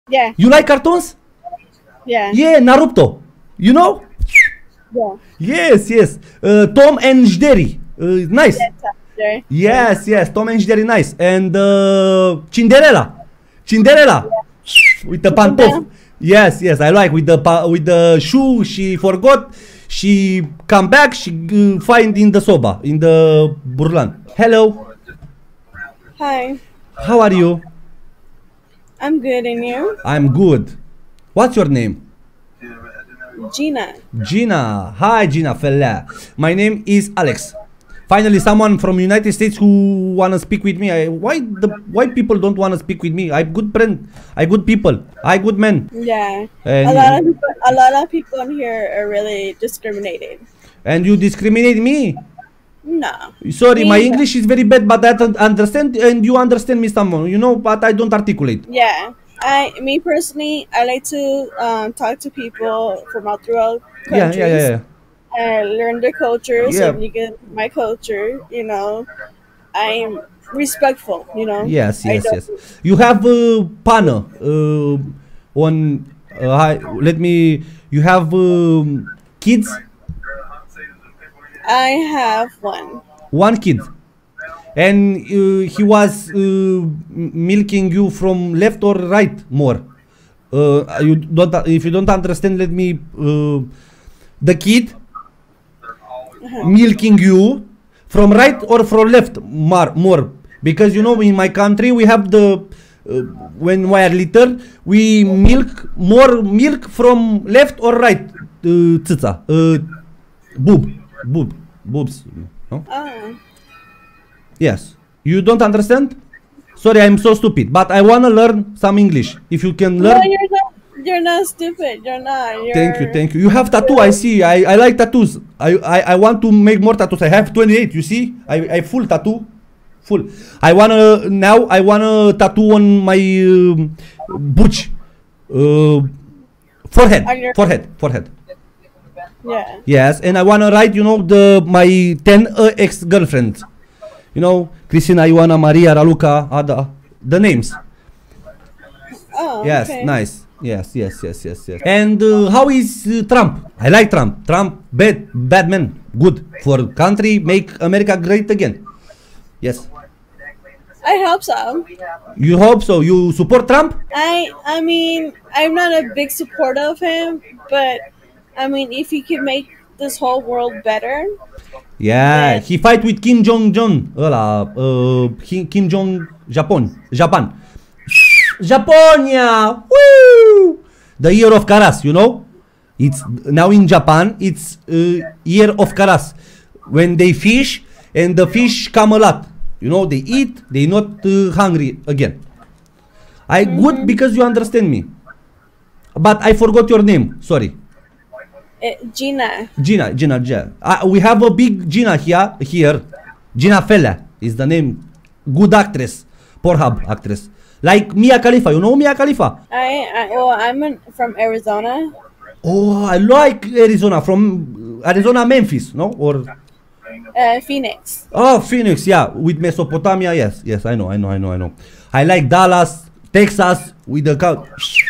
Yeah. You like cartoons? Yeah. Yeah, Naruto. You know? Yeah. Yes, yes. Tom and Jerry. Nice. There. Yes, yes. Tom and Jerry, nice. And Cinderella. Cinderella. With the pantof. Yes, yes. I like with the shoe. She forgot. She come back. She find in the soba in the burlan. Hello. Hi. How are you? I'm good, and you? I'm good. What's your name? Gina. Gina. Hi, Gina fella. My name is Alex. Finally, someone from United States who wanna speak with me. Why people don't wanna speak with me? I'm good friend. I good people. I good men. Yeah. And A lot of people in here are really discriminated. and you discriminate me. No. Sorry, my Me- English is very bad, but I don't understand, and you understand me someone, you know, but I don't articulate. Yeah. Me personally, I like to talk to people from all throughout Yeah, countries. yeah, yeah, yeah. And learn their culture. Yeah. So if you get my culture, I'm respectful. Yes, I yes, don't- yes. You have pana on. Let me. You have kids. I have one. One kid, and he was milking you from left or right more. You don't. If you don't understand, let me. The kid milking you from right or from left more, because you know in my country we have the when we are little we milk more milk from left or right țița, boobs, no? Oh. Yes, you don't understand. Sorry, I'm so stupid, but I wanna learn some English. If you can No, learn. you're not. You're not stupid. You're not. Thank you. You have tattoo. I see. I like tattoos. I want to make more tattoos. I have 28. You see, I full tattoo, full. I wanna tattoo on my butch, forehead, On your- forehead. Yeah. Yes, and I wanna write, you know, my 10 ex girlfriends. You know, Cristina, Ioana, Maria, Raluca, Ada, the names. Oh. Yes, okay. nice. Yes. And how is Trump? I like Trump. Trump, bad man. Good for country, make America great again. Yes. I hope so. You hope so. You support Trump? I mean, I'm not a big supporter of him, but I mean, if he could make this whole world better, Yeah. He fight with Kim Jong-un. Kim Jong Japan. Japonia. Woo! The year of Karas, you know? It's now in Japan, it's year of Karas. When they fish and the fish come a lot. You know, they eat, they not hungry again. I good because you understand me. But I forgot your name. Sorry. Gina. Gina. We have a big Gina here. Gina Fella is the name. Good actress. Pornhub actress. Like Mia Khalifa. You know Mia Khalifa? I'm from Arizona. Oh, I like Arizona. From Arizona, Memphis, no? Or Phoenix. oh, Phoenix, yeah. With Mesopotamia, yes. I know. I like Dallas, Texas with the cow.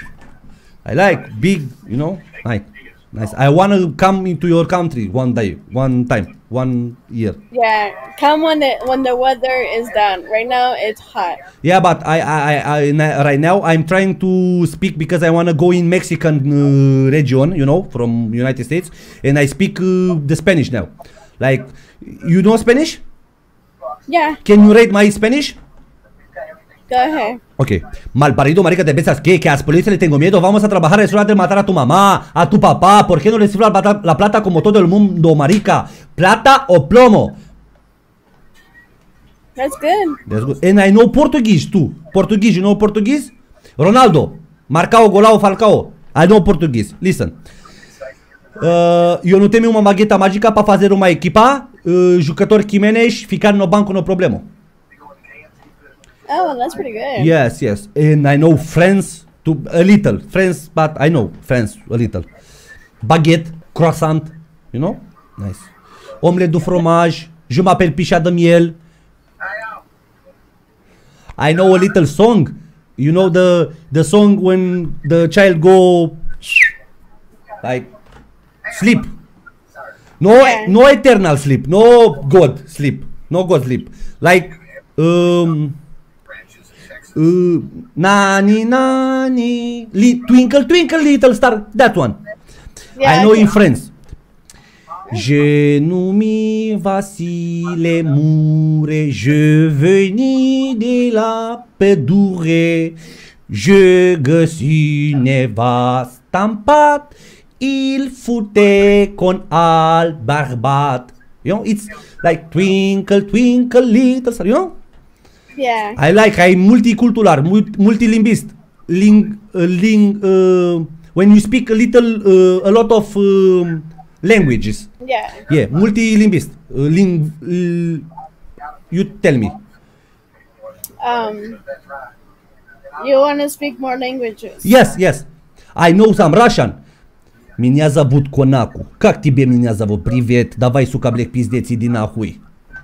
I like big, you know, nice. I wanna come into your country one time, 1 year. Yeah, come when the weather is done. Right now it's hot. Yeah, but I right now I'm trying to speak because I wanna go in Mexican region, you know, from United States, and I speak the Spanish now. Like, you know Spanish? Yeah, Can you rate my Spanish? go ahead. Ok. Malparido, marica, ¿te piensas qué? Que a las policías le tengo miedo. Vamos a trabajar, es hora de matar a tu mamá, a tu papá. ¿Por qué no les sirve la plata como todo el mundo, marica? ¿Plata o plomo? That's good. That's good. And I know Portuguese too. Portuguese, you know Portuguese? Ronaldo, Marcao, Golao, Falcao. I know Portuguese. Listen. Eu nu temi uma magheta magica para fazer uma equipa, jucători chimenești, ficar no banco no problema. Oh, that's pretty good. Yes. And I know French a little. French, but I know French a little. Baguette, croissant, you know? Nice. Omelette du fromage, je m'appelle Picha de miel. I know a little song. You know the song when the child go like sleep. No, Yeah. no eternal sleep. No God sleep. No God sleep. Like nani nani twinkle twinkle little star. That one. Yeah, I know okay. in French. Je numi Vasile Mure, je veni de la pădure, je găsi nevasta în pat, il fute con alt bărbat. You know, it's like twinkle, twinkle, little star, you know? Yeah. I like, I'm multicultural, multilingvist. When you speak a lot of languages. Yeah. Yeah, multilingvist. You tell me. You want to speak more languages? Yes, yes. I know some Russian. Меня зовут Конаку. Как тебе меня зовут? Привет. Давай, сука, блядь, пиздец, иди нахуй.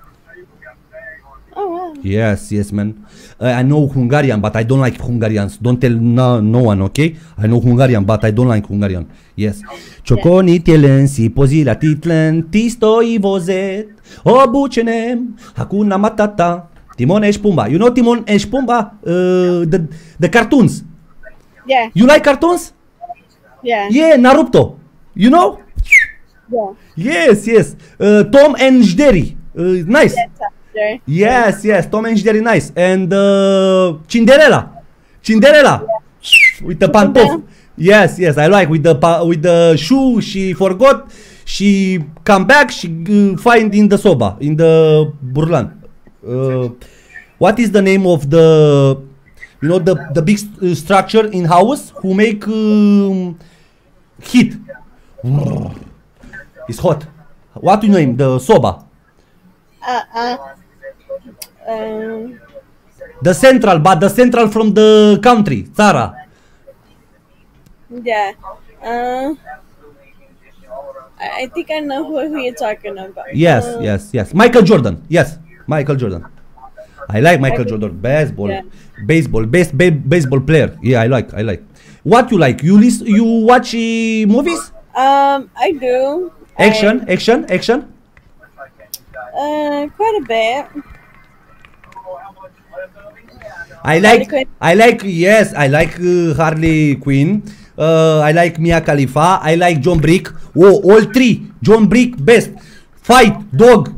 Oh wow. Yes, yes, man. I know Hungarian, but I don't like Hungarians. Don't tell no one, okay? I know Hungarian, but I don't like Hungarian. Yes. Cioconi telen si pozila titlen, ti stoi vozet, obucenem, hakuna matata. Timon and Pumbaa. You know Timon and Pumbaa? The cartoons. Yeah. You like cartoons? Yeah. Yeah, Naruto. You know? Yeah. Yes, yes. Tom and Jerry. Nice. That's after. Yes, yes, Tom and Jerry, nice. And Cinderella, with the pantof. Yes, yes, I like with the shoe. She forgot. She come back. She find in the soba, in the burlan. What is the name of the, you know, the big structure in house who make heat? It's hot. What do you name the soba? The central, but the central from the country, Țara. Yeah. I think I know who you're talking about. Yes, yes, yes. Michael Jordan. Yes, Michael Jordan. I like Michael Jordan. Baseball, Yeah. baseball, best baseball player. Yeah, I like. What you like? You watch movies? I do. Action. Quite a bit. I like. Yes, I like Harley Quinn. I like Mia Khalifa. I like John Brick. Oh, all three. John Brick best. Fight dog.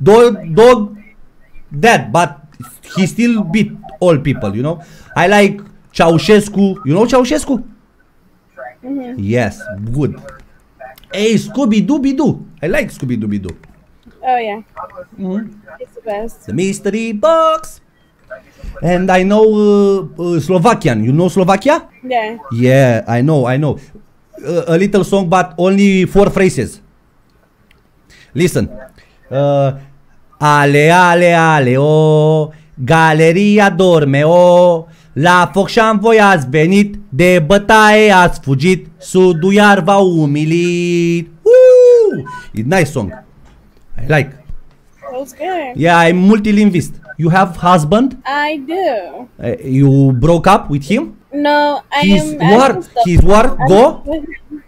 That, but he still beat all people. You know. I like Ceausescu. You know Ceausescu? Mm-hmm. Yes, good. Hey, Scooby-Doo. I like Scooby-Doo. Oh yeah. It's the best. The mystery box. And I know Slovakian. You know Slovakia? Yeah. Yeah, I know. A little song, but only 4 phrases. Listen. Ale, o, galeria dorme, o, la Focșan voi ați venit, de bătaie ați fugit, sudul iar v-a umilit. Woo! It's nice song. I like. That was good. Yeah, I'm multilingvist. You have husband? I do. You broke up with him? No, I His am. war, his war, go? with-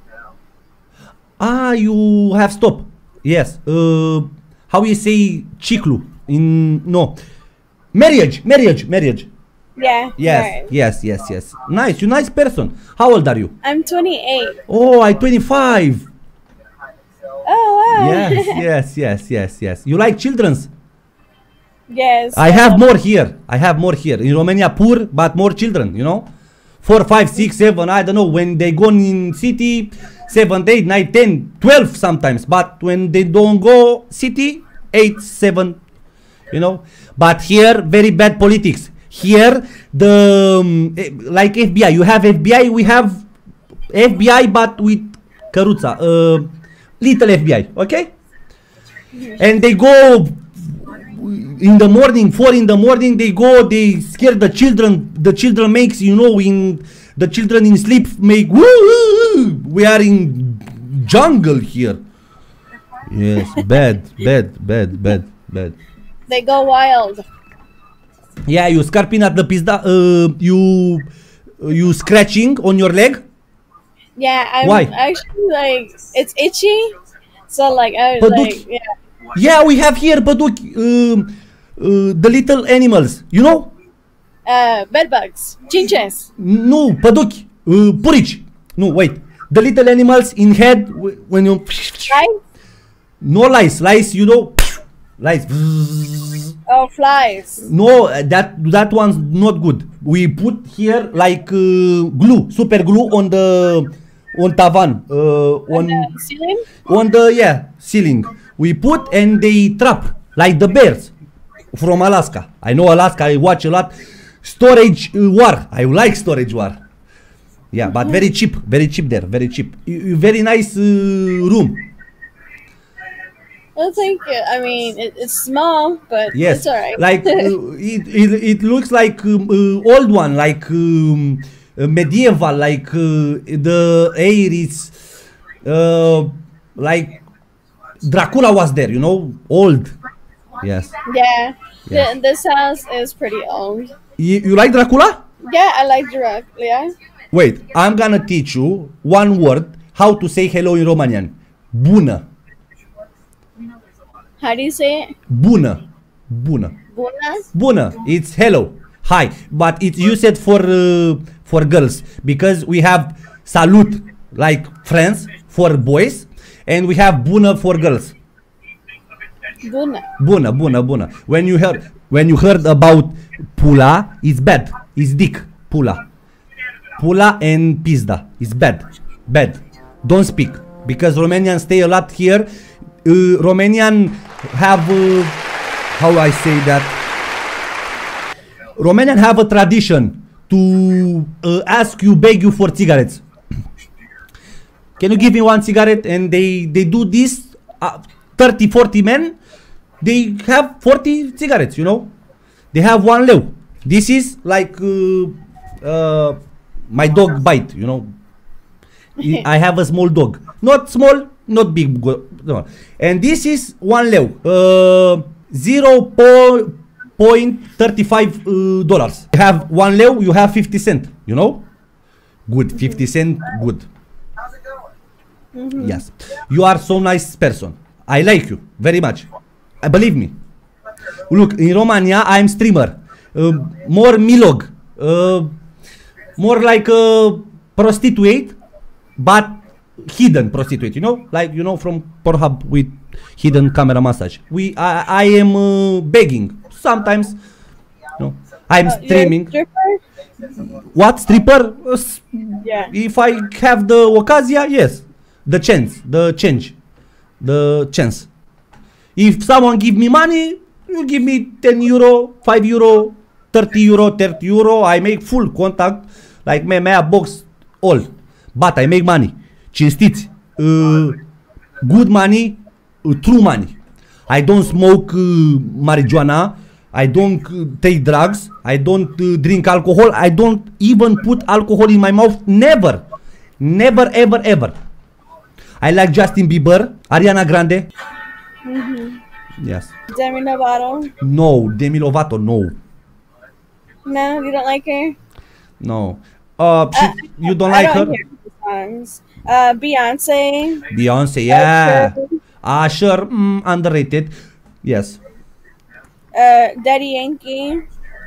Ah, you have stopped. Yes. How you say ciclu? No. Marriage. Yeah. Yes, right. yes. Nice. You nice person. How old are you? I'm 28. Oh, I'm 25. Oh wow. Yes. You like children's? Yes. I have more here. In Romania, poor, but more children, you know? 4, 5, 6, 7, I don't know. When they go in city, 7, 8, 9, 10, 12 sometimes. But when they don't go city, 8, 7, you know? But here, very bad politics. Here, like FBI, you have FBI, we have FBI, but with căruța, little FBI, okay? And they go in the morning, 4 in the morning, they go, they scare the children makes, you know, the children in sleep make woo, we are in jungle here. Yes, bad. They go wild. Yeah, you scarping at the pizza. You scratching on your leg. Yeah, I'm Why? actually like it's itchy. So like I But like yeah. Yeah, we have here Baduc, the little animals. You know? Bed bugs, chinches. No, Baduc, purici. No, wait. The little animals in head when you. Right? No lice, lice. You know, lice. Oh, flies. No, that one's not good. We put here like glue, super glue on tavan, on The ceiling? on the ceiling. We put and they trap like the bears from Alaska. I know Alaska. I watch a lot. Storage war. I like storage war. Yeah, but very cheap there. Very cheap. Very nice room. I think I mean it's small, but Yes, it's alright. like it looks like old one, like medieval, like the air is like Dracula was there, you know, old. Yes. Yeah. Yes. This house is pretty old. You like Dracula? Yeah, I like Dracula. Wait, I'm gonna teach you one word how to say hello in Romanian. Bună. How do you say it? Bună. Bună. Bună? Bună. It's hello. Hi. But it's used for girls because we have salut like friends for boys and we have bună for girls. Bună. Bună, bună, bună. When you heard about pula, it's bad. It's dick. Pula. Pula and pizda. It's bad. Bad. Don't speak because Romanians stay a lot here. Romanian have how I say that. Romanian have a tradition to ask you, beg you for cigarettes. Can you give me one cigarette? And they do this. 30, 40 men. They have 40 cigarettes. You know. They have 1 leu. This is like my dog bite. You know. I have a small dog. Not small, not big. No. And this is 1 leu. 0.35 dollars. You have 1 leu, you have 50 cents. You know? Good. 50 cents, good. Yes. You are so nice person. I like you very much. Believe me. Look, in Romania, I am streamer. More milog. More like a prostitute, but hidden prostitute, you know, like you know from Pornhub with hidden camera massage. I am begging sometimes. No, I'm streaming. Stripper? What stripper? Yeah. If I have the occasion, yes, the chance. If someone give me money, you give me 10 euro, 5 euro, 30 euro, 30 euro. I make full contact, like my box all, but I make money. Cinstiți, good money, true money. I don't smoke marijuana, I don't take drugs, I don't drink alcohol, I don't even put alcohol in my mouth, never, never, ever, ever. I like Justin Bieber, Ariana Grande. Yes. Demi Lovato? No, Demi Lovato, no. No, you don't like her? No. You don't I like don't her? hear her songs. Beyonce. Beyonce, yeah. Usher, underrated. Yes. Daddy Yankee.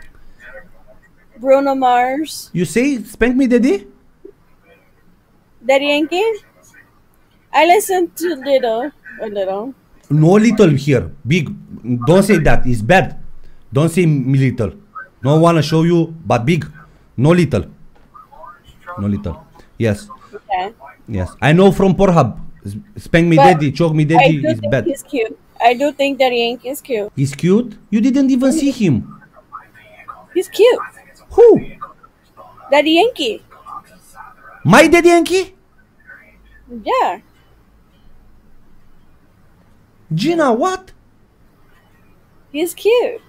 Bruno Mars. You say spank me, daddy? Daddy Yankee? I listen to a little. No little here, big. Don't say that, it's bad. Don't say me little. No wanna show you, but big. No little. No little. Yes. Okay. Yes. I know from Pornhub. Spank me But daddy, choke me I daddy do is think bad. he's cute. I do think Daddy Yankee is cute. He's cute? You didn't even see him. He's cute. Who? Daddy Yankee. My daddy Yankee? Yeah. Gina, what? He's cute.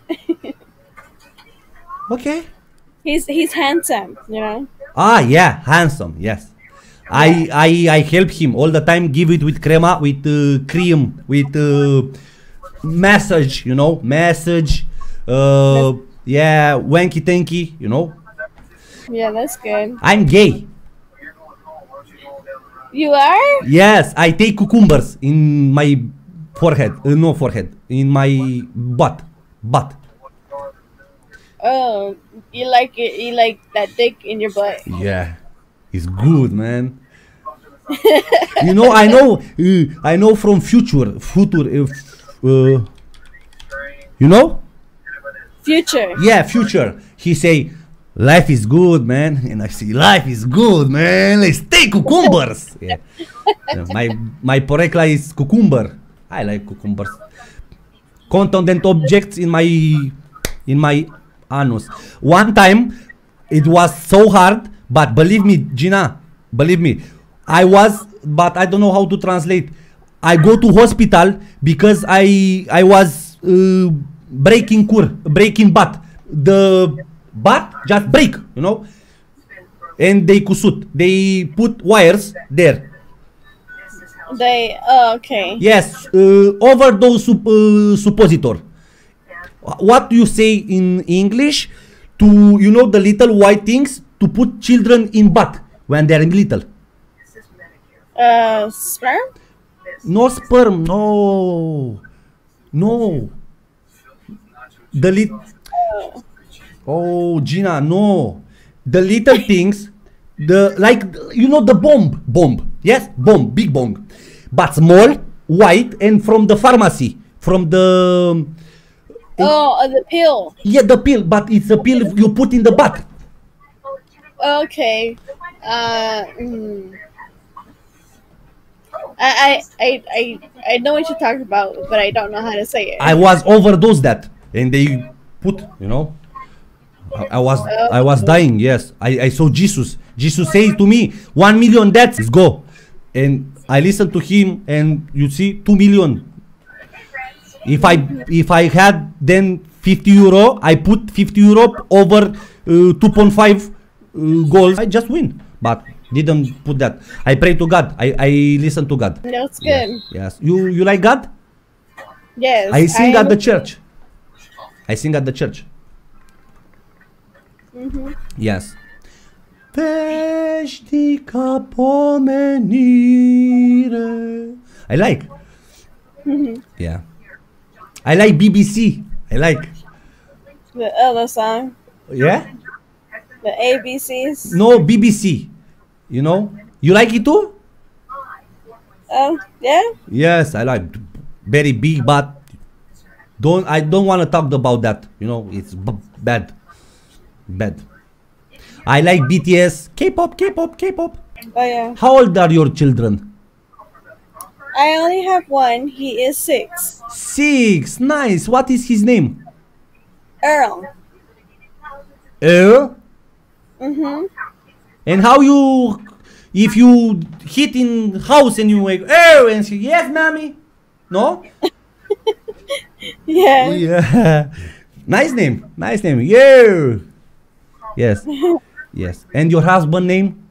Okay. He's handsome, you know. Ah, yeah, handsome, yes. I help him all the time, give it with crema, with cream, with massage, you know, massage. Yeah, wanky tanky, you know. Yeah, that's good. I'm gay. You are? Yes, I take cucumbers in my forehead. No forehead, in my butt. Oh, you like it? You like that dick in your butt? Yeah, it's good, man. I know from future. You know? Future. Yeah, future. He say, life is good, man, and I say, life is good, man. Let's take cucumbers. Yeah. My porekla is cucumber. I like cucumbers. Contundent objects in my anus. One time, it was so hard, but believe me, Gina, believe me, but I don't know how to translate. I go to hospital because I was breaking butt. The butt just break, you know, and they kusut. They put wires there. Okay. Yes, overdose suppositor. What you say in English to, you know, the little white things to put children in butt when they're little? Sperm? No sperm, no. The Oh, Gina, no. The little things, like, you know, the bomb. Yes, bomb, big bomb. But small, white, and from the pharmacy, from the... the pill. Yeah, the pill, but it's a pill you put in the butt. Okay. I know what you're talking about, but I don't know how to say it. I was overdosed that, and they put, you know, I was dying. Yes, I saw Jesus. Jesus said to me, 1 million deaths, go, and I listened to him, and you see, 2 million. If I had then 50 euro, I put 50 euro over 2.5 goals. I just win, but didn't put that. I pray to God. I listen to God. That's good. Yes. You like God? Yes. I sing at the church. I sing at the church. Yes. Veșnica pomenire. I like. Yeah. I like BBC. I like. The other song. Yeah? The ABCs. No, BBC. You know? You like it too? Yeah. Yes, I like. Very big, but I don't want to talk about that. You know, it's bad. I like BTS, K-pop. Oh yeah. How old are your children? I only have one. He is 6. 6. Nice. What is his name? Earl. Earl? Mm-hmm. And how if you hit in house and you wake Earl and say, yes, mommy? No? Yeah. Yeah. Nice name. Yeah. Yes. Yes. And your husband name?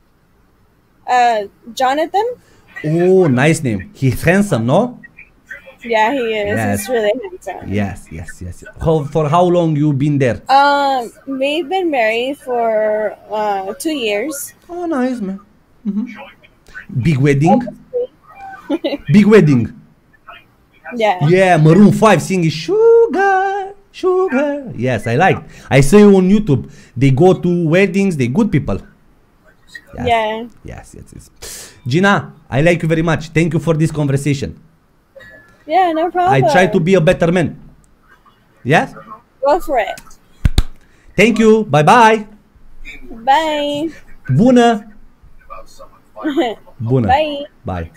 Jonathan? Oh, nice name. He's handsome, no? Yeah, he is. Yes. He's really handsome. Yes. For how long you been there? We've been married for 2 years. Oh, nice, man. Big wedding? Big wedding. Yeah. Yeah, Maroon 5 singing Sugar. Yes, I like. I saw you on YouTube. They go to weddings, they good people. Yes. Yeah. Yes. Gina, I like you very much. Thank you for this conversation. Yeah, no problem. I try to be a better man. Yes? Go for it. Thank you. Bye. Bye. Bună. Bună. Bye. Bye.